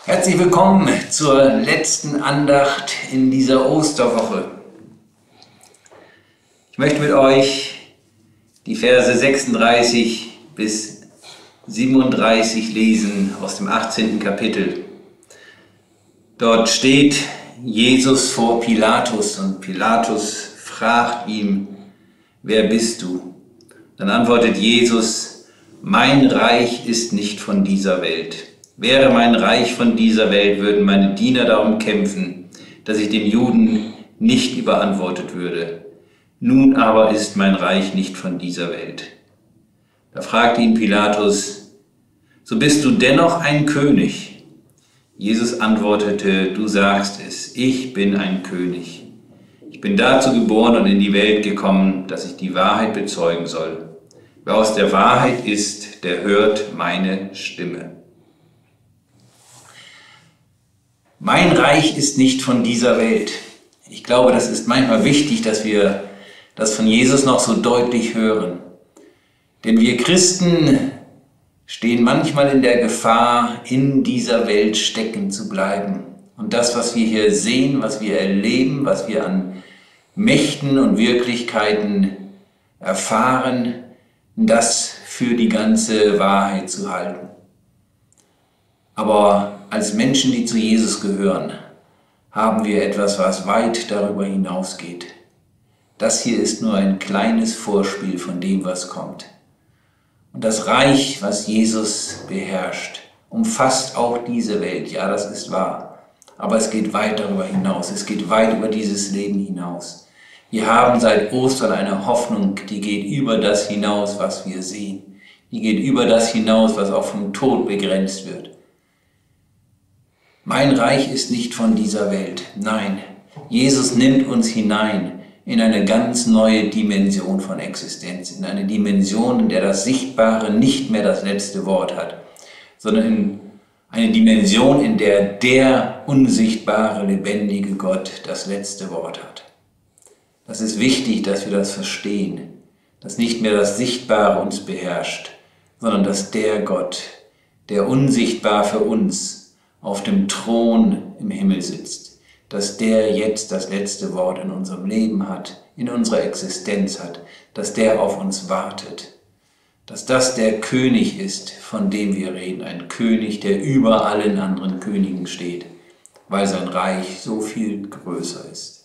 Herzlich willkommen zur letzten Andacht in dieser Osterwoche. Ich möchte mit euch die Verse 36 bis 37 lesen aus dem 18. Kapitel. Dort steht Jesus vor Pilatus und Pilatus fragt ihn: Wer bist du? Dann antwortet Jesus: Mein Reich ist nicht von dieser Welt. Wäre mein Reich von dieser Welt, würden meine Diener darum kämpfen, dass ich den Juden nicht überantwortet würde. Nun aber ist mein Reich nicht von dieser Welt. Da fragte ihn Pilatus: So bist du dennoch ein König? Jesus antwortete: Du sagst es, ich bin ein König. Ich bin dazu geboren und in die Welt gekommen, dass ich die Wahrheit bezeugen soll. Wer aus der Wahrheit ist, der hört meine Stimme. Mein Reich ist nicht von dieser Welt. Ich glaube, das ist manchmal wichtig, dass wir das von Jesus noch so deutlich hören. Denn wir Christen stehen manchmal in der Gefahr, in dieser Welt stecken zu bleiben. Und das, was wir hier sehen, was wir erleben, was wir an Mächten und Wirklichkeiten erfahren, das für die ganze Wahrheit zu halten. Aber als Menschen, die zu Jesus gehören, haben wir etwas, was weit darüber hinausgeht. Das hier ist nur ein kleines Vorspiel von dem, was kommt. Und das Reich, was Jesus beherrscht, umfasst auch diese Welt. Ja, das ist wahr. Aber es geht weit darüber hinaus. Es geht weit über dieses Leben hinaus. Wir haben seit Ostern eine Hoffnung, die geht über das hinaus, was wir sehen. Die geht über das hinaus, was auch vom Tod begrenzt wird. Mein Reich ist nicht von dieser Welt. Nein, Jesus nimmt uns hinein in eine ganz neue Dimension von Existenz, in eine Dimension, in der das Sichtbare nicht mehr das letzte Wort hat, sondern in eine Dimension, in der unsichtbare, lebendige Gott das letzte Wort hat. Das ist wichtig, dass wir das verstehen, dass nicht mehr das Sichtbare uns beherrscht, sondern dass der Gott, der unsichtbar für uns auf dem Thron im Himmel sitzt, dass der jetzt das letzte Wort in unserem Leben hat, in unserer Existenz hat, dass der auf uns wartet, dass das der König ist, von dem wir reden, ein König, der über allen anderen Königen steht, weil sein Reich so viel größer ist.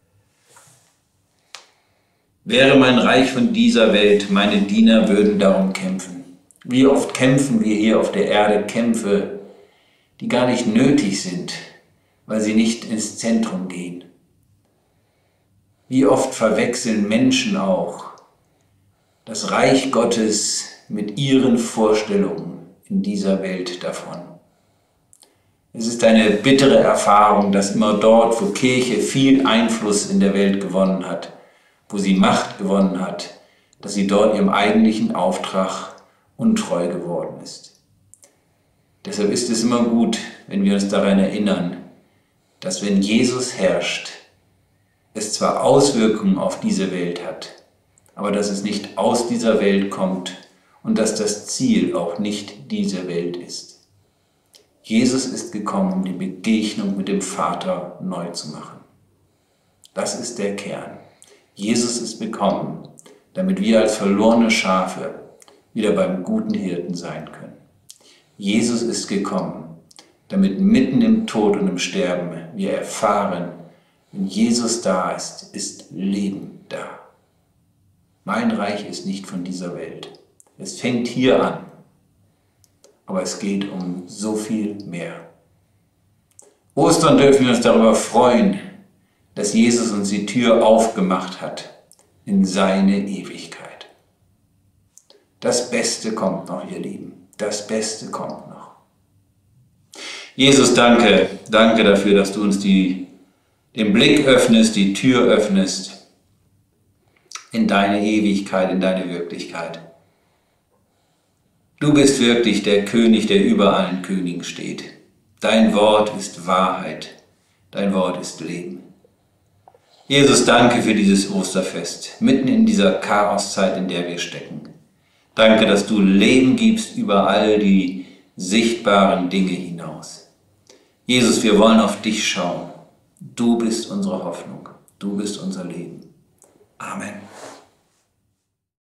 Wäre mein Reich von dieser Welt, meine Diener würden darum kämpfen. Wie oft kämpfen wir hier auf der Erde Kämpfe, die gar nicht nötig sind, weil sie nicht ins Zentrum gehen. Wie oft verwechseln Menschen auch das Reich Gottes mit ihren Vorstellungen in dieser Welt davon. Es ist eine bittere Erfahrung, dass immer dort, wo Kirche viel Einfluss in der Welt gewonnen hat, wo sie Macht gewonnen hat, dass sie dort ihrem eigentlichen Auftrag untreu geworden ist. Deshalb ist es immer gut, wenn wir uns daran erinnern, dass wenn Jesus herrscht, es zwar Auswirkungen auf diese Welt hat, aber dass es nicht aus dieser Welt kommt und dass das Ziel auch nicht diese Welt ist. Jesus ist gekommen, um die Begegnung mit dem Vater neu zu machen. Das ist der Kern. Jesus ist gekommen, damit wir als verlorene Schafe wieder beim guten Hirten sein können. Jesus ist gekommen, damit mitten im Tod und im Sterben wir erfahren, wenn Jesus da ist, ist Leben da. Mein Reich ist nicht von dieser Welt. Es fängt hier an, aber es geht um so viel mehr. Ostern dürfen wir uns darüber freuen, dass Jesus uns die Tür aufgemacht hat in seine Ewigkeit. Das Beste kommt noch, ihr Lieben. Das Beste kommt noch. Jesus, danke dafür, dass du uns den Blick öffnest, die Tür öffnest in deine Ewigkeit, in deine Wirklichkeit. Du bist wirklich der König, der über allen Königen steht. Dein Wort ist Wahrheit, dein Wort ist Leben. Jesus, danke für dieses Osterfest, mitten in dieser Chaoszeit, in der wir stecken. Danke, dass du Leben gibst über all die sichtbaren Dinge hinaus. Jesus, wir wollen auf dich schauen. Du bist unsere Hoffnung. Du bist unser Leben. Amen.